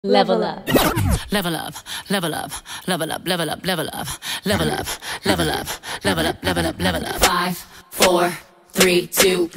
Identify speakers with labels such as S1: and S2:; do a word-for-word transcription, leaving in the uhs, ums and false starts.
S1: Level up.
S2: Level up, level up, level up, level up, level up, level up, level up, level up, level up, level up. Five, four, three, two,